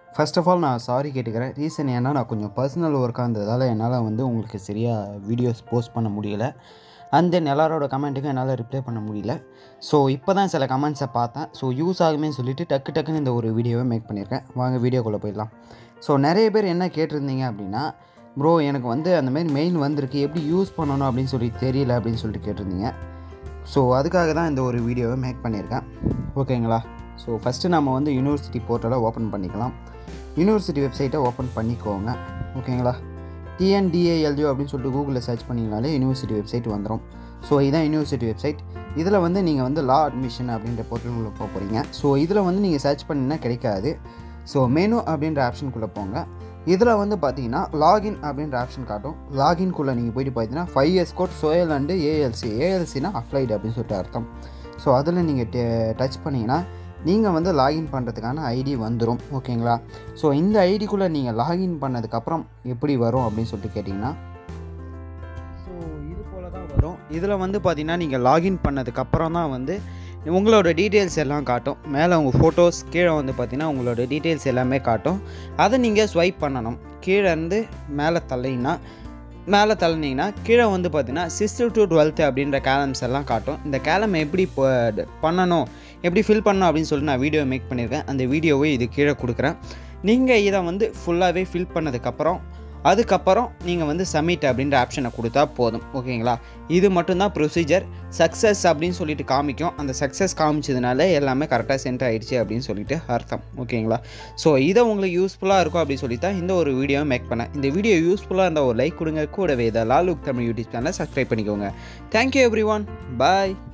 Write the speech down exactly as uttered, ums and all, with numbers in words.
First of all நான் sorry கேட்டுக்கிறேன். Reason ஏன்னா நான் கொஞ்சம் பர்சனல் ஒர்க்காக இருந்ததால் என்னால் வந்து உங்களுக்கு சரியாக வீடியோஸ் போஸ்ட் பண்ண முடியல. அண்ட் தென் எல்லாரோட கமெண்ட்டுக்கும் என்னால் ரிப்ளை பண்ண முடியல. ஸோ இப்போ தான் சில கமெண்ட்ஸை பார்த்தேன். ஸோ யூஸ் ஆகுமே சொல்லிவிட்டு டக்கு டக்குன்னு இந்த ஒரு வீடியோவை மேக் பண்ணியிருக்கேன். வாங்க வீடியோக்குள்ளே போயிடலாம். ஸோ நிறைய பேர் என்ன கேட்டிருந்தீங்க அப்படின்னா, ப்ரோ எனக்கு வந்து அந்தமாரி மெயில் வந்திருக்கு, எப்படி யூஸ் பண்ணணும் அப்படின்னு சொல்லி தெரியல அப்படின்னு சொல்லிட்டு கேட்டிருந்தீங்க. ஸோ அதுக்காக தான் இந்த ஒரு வீடியோவை மேக் பண்ணியிருக்கேன். ஓகேங்களா? ஸோ ஃபஸ்ட்டு நம்ம வந்து யூனிவர்சிட்டி போர்ட்டலை ஓப்பன் பண்ணிக்கலாம். யூனிவர்சிட்டி வெப்சைட்டை ஓப்பன் பண்ணிக்கோங்க. ஓகேங்களா? டிஎன்டிஏஎல்யூ அப்படின்னு சொல்லிட்டு கூகுளில் சர்ச் பண்ணிங்கனாலே யூனிவர்சிட்டி வெப்சைட் வந்துடும். ஸோ இதுதான் யூனிவர்சிட்டி வெப்சைட். இதில் வந்து நீங்கள் வந்து லா அட்மிஷன் அப்படின்ற போர்ட்டலுக்குள்ளே போக போகிறீங்க. ஸோ இதில் வந்து நீங்கள் சர்ச் பண்ணினா கிடைக்காது. ஸோ மெனு அப்படின்ற ஆப்ஷனுக்குள்ளே போங்க. இதில் வந்து பார்த்தீங்கன்னா லாகின் அப்படின்ற ஆப்ஷன் காட்டும். லாகின்குள்ளே நீங்கள் போய்ட்டு பார்த்தீங்கன்னா ஃபைவ் இயர்ஸ் கோட் சோயல் அண்டு ஏஎல்சி. ஏஎல்சினா அப்ளைடு அப்படின்னு சொல்லிட்டு அர்த்தம். ஸோ அதில் நீங்கள் டச் பண்ணிங்கன்னா நீங்கள் வந்து லாகின் பண்ணுறதுக்கான ஐடி வந்துடும். ஓகேங்களா? ஸோ இந்த ஐடிக்குள்ளே நீங்கள் லாகின் பண்ணதுக்கப்புறம் எப்படி வரும் அப்படின்னு சொல்லிட்டு கேட்டிங்கன்னா, ஸோ இது போல் தான் வரும். இதில் வந்து பார்த்திங்கன்னா நீங்கள் லாகின் பண்ணதுக்கப்புறம் தான் வந்து உங்களோட டீட்டெயில்ஸ் எல்லாம் காட்டும். மேலே உங்கள் ஃபோட்டோஸ், கீழே வந்து பார்த்திங்கன்னா உங்களோட டீட்டெயில்ஸ் எல்லாமே காட்டும். அதை நீங்கள் ஸ்வைப் பண்ணணும். கீழே இருந்து மேலே தள்ளிங்கன்னா மேலே தள்ளினீங்கன்னா கீழே வந்து பார்த்தீங்கன்னா சிக்ஸ்த்து டு டுவெல்த்து அப்படின்ற கேலம்ஸ் எல்லாம் காட்டும். இந்த கேலம் எப்படி பண்ணணும், எப்படி ஃபில் பண்ணணும் அப்படின்னு சொல்லிட்டு நான் வீடியோ மேக் பண்ணியிருக்கேன். அந்த வீடியோவை இது கீழே கொடுக்குறேன். நீங்கள் இதை வந்து ஃபுல்லாகவே ஃபில் பண்ணதுக்கப்புறம் அதுக்கப்புறம் நீங்கள் வந்து சப்மிட் அப்படின்ற ஆப்ஷனை கொடுத்தா போதும். ஓகேங்களா? இது மட்டும்தான் ப்ரொசீஜர். சக்ஸஸ் அப்படின்னு சொல்லிட்டு காமிக்கும். அந்த சக்ஸஸ் காமிச்சதுனால எல்லாமே கரெக்டாக சென்ட் ஆகிடுச்சு அப்படின்னு சொல்லிட்டு அர்த்தம். ஓகேங்களா? ஸோ இதை உங்களுக்கு யூஸ்ஃபுல்லாக இருக்கும் அப்படின்னு சொல்லி தான் இந்த ஒரு வீடியோ மேக் பண்ணேன். இந்த வீடியோ யூஸ்ஃபுல்லாக இருந்தால் ஒரு லைக் கொடுங்க. கூடவே இதை லாலுக் தமிழ் யூடியூப் சேனலை சப்ஸ்கிரைப் பண்ணிக்கோங்க. Thank you everyone. பாய்.